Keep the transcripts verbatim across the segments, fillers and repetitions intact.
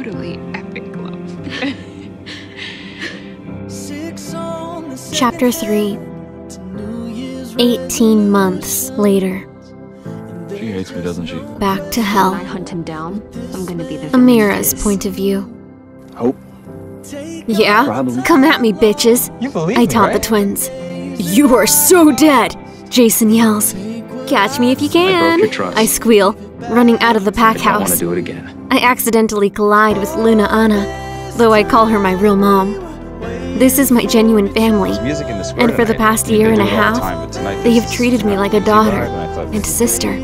totally epic love. Chapter three. Eighteen months later. She hates me, doesn't she? Back to hell. When I hunt him down, I'm gonna be the Amira's point of view. Hope? Yeah? Probably. Come at me, bitches. You believe I me, taunt right? the twins. You are so dead! Jason yells. Catch me if you can. I broke your trust. I squeal, running out of the pack I don't want house. to do it again. I accidentally collide with Luna Anna, though I call her my real mom. This is my genuine family, Music in the square and for the tonight. past They year do and a it all the half, time, but tonight they this have treated me is like a easy daughter vibe, and I thought- and sister.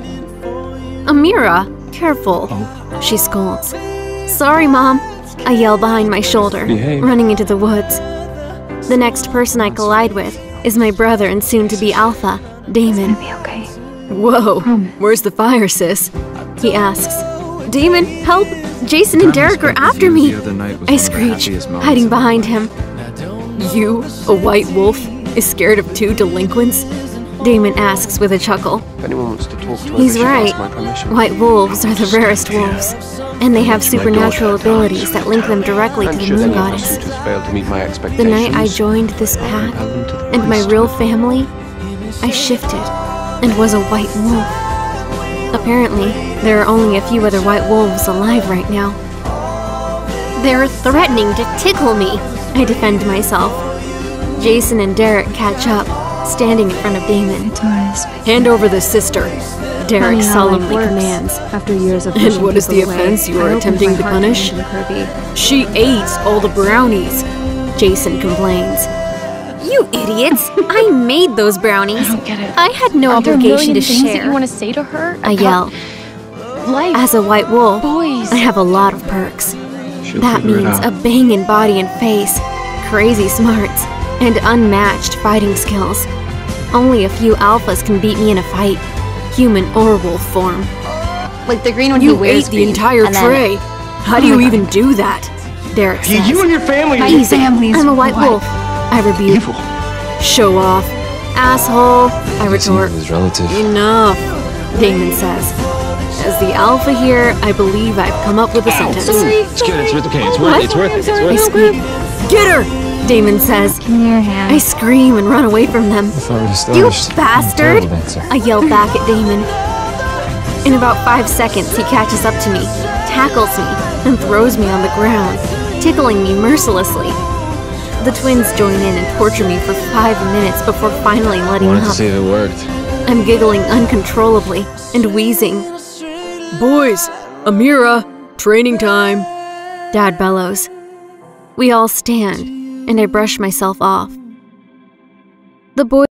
Amira, careful, she scolds. Sorry, Mom, I yell behind my shoulder, Behave. running into the woods. The next person I collide with is my brother and soon-to-be alpha, Damon. Be okay. Whoa, where's the fire, sis? He asks. Damon, help! Jason and Derek are after me! I screech, hiding behind him. You, a white wolf, is scared of two delinquents? Damon asks with a chuckle. If anyone wants to talk to her, He's they should right. ask my permission. White wolves are the rarest wolves, and they have supernatural abilities that link them directly to And the should moon any of my goddess. suitors fail to meet my The expectations, night I joined this pack, compel them to the and my priest. real family, I shifted and was a white wolf. Apparently, there are only a few other white wolves alive right now. They're threatening to tickle me, I defend myself. Jason and Derek catch up, standing in front of Damon. Hand over the sister, Derek solemnly commands. After years of And what is the offense you are attempting to punish? She ate all the brownies, Jason complains. You idiots! I made those brownies. I don't get it. I had no Are there a obligation million to things that share. you want to say to her? I about yell. Life. As a white wolf, Boys. I have a lot of perks. She'll That figure it means out. a banging body and face, crazy smarts, and unmatched fighting skills. Only a few alphas can beat me in a fight, human or wolf form. Like the green one You who wears ate the green, entire and then- tray. How do you even do that? Derek says. You and your family are Easy. family's I'm a white white. wolf. I rebuke. evil. Show off. Asshole. I retort. His relative. Enough, Damon says. As the alpha here, I believe I've come up with a sentence. Sorry, It's good. It's okay. It's What? worth it. It's worth it. It's I worth it. squeak. Get her! Damon says. Give me your hand. I scream and run away from them. You bastard! I yell back at Damon. In about five seconds, he catches up to me, tackles me, and throws me on the ground, tickling me mercilessly. The twins join in and torture me for five minutes before finally letting Wanted to up. see if it worked. I'm giggling uncontrollably and wheezing. Boys, Amira, training time, Dad bellows. We all stand, and I brush myself off. The boy